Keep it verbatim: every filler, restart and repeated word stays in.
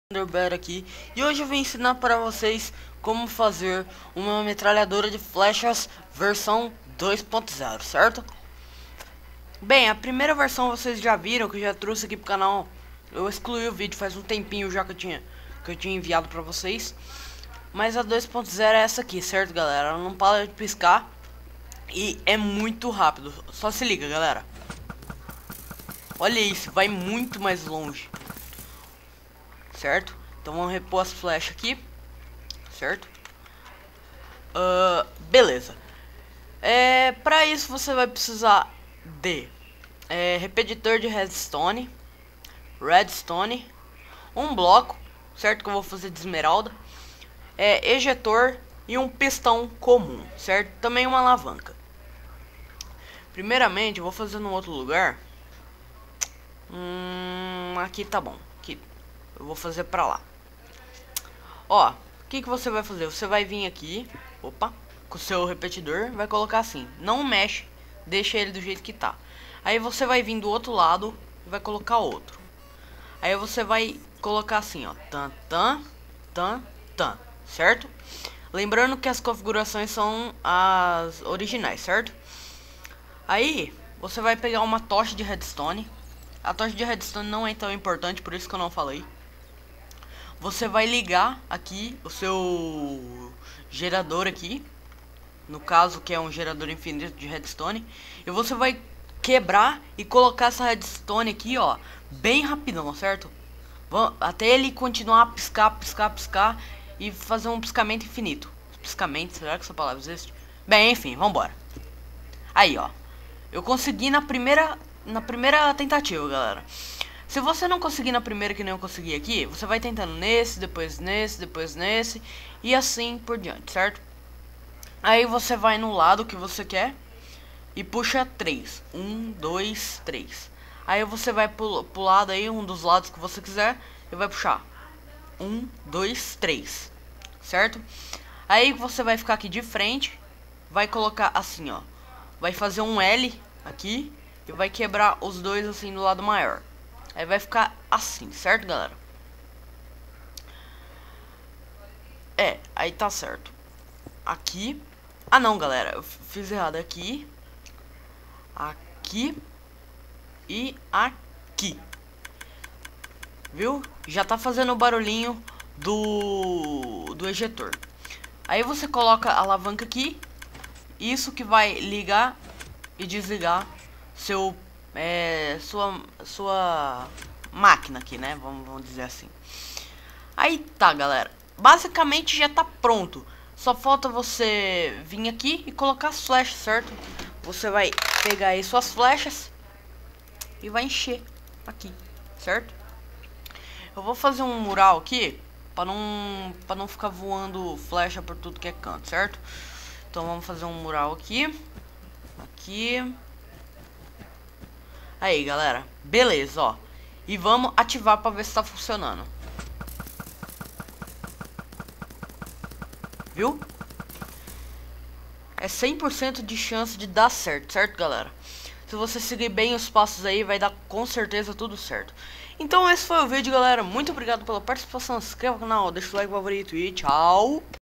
Thunderbird aqui e hoje eu vim ensinar para vocês como fazer uma metralhadora de flechas versão dois ponto zero, certo? Bem, a primeira versão vocês já viram, que eu já trouxe aqui pro canal. Eu excluí o vídeo faz um tempinho já que eu tinha que eu tinha enviado para vocês. Mas a dois ponto zero é essa aqui, certo, galera? Ela não para de piscar e é muito rápido. Só se liga, galera. Olha isso, vai muito mais longe. Certo? Então vamos repor as flechas aqui. Certo? Uh, beleza. É, para isso você vai precisar de é, repetidor de redstone, redstone, um bloco, certo? Que eu vou fazer de esmeralda, é, ejetor e um pistão comum, certo? Também uma alavanca. Primeiramente eu vou fazer num outro lugar. Hum, aqui tá bom. Aqui. Eu vou fazer pra lá. Ó, o que que você vai fazer? Você vai vir aqui, opa, com o seu repetidor, vai colocar assim, não mexe, deixa ele do jeito que tá. Aí você vai vir do outro lado e vai colocar outro. Aí você vai colocar assim, ó, tan, tan, tan, tan, certo? Lembrando que as configurações são as originais, certo? Aí você vai pegar uma tocha de redstone. A tocha de redstone não é tão importante, por isso que eu não falei. Você vai ligar aqui o seu gerador aqui, no caso que é um gerador infinito de redstone, e você vai quebrar e colocar essa redstone aqui, ó, bem rapidão, certo? Até ele continuar a piscar, piscar, piscar e fazer um piscamento infinito. Piscamento, será que essa palavra existe? Bem, enfim, vambora. Aí, ó, eu consegui na primeira, na primeira tentativa, galera. Se você não conseguir na primeira que nem eu consegui aqui, você vai tentando nesse, depois nesse, depois nesse e assim por diante, certo? Aí você vai no lado que você quer e puxa três. Um, dois, três. Aí você vai pro, pro lado aí, um dos lados que você quiser, e vai puxar. Um, dois, três. Certo? Aí você vai ficar aqui de frente, vai colocar assim, ó. Vai fazer um L aqui e vai quebrar os dois assim do lado maior. Aí vai ficar assim, certo, galera? É, aí tá certo. Aqui. Ah, não, galera. Eu fiz errado. Aqui. Aqui. E aqui. Viu? Já tá fazendo o barulhinho do, do ejetor. Aí você coloca a alavanca aqui. Isso que vai ligar e desligar seu... É, sua, sua máquina aqui, né? Vamos, vamos dizer assim. Aí tá, galera. Basicamente já tá pronto. Só falta você vir aqui e colocar as flechas, certo? Você vai pegar aí suas flechas e vai encher aqui, certo? Eu vou fazer um mural aqui para não, para não ficar voando flecha por tudo que é canto, certo? Então vamos fazer um mural aqui. Aqui. Aí, galera, beleza, ó. E vamos ativar pra ver se tá funcionando. Viu? É cem por cento de chance de dar certo, certo, galera? Se você seguir bem os passos aí, vai dar com certeza tudo certo. Então esse foi o vídeo, galera. Muito obrigado pela participação. Se inscreva no canal, deixa o like favorito e tchau.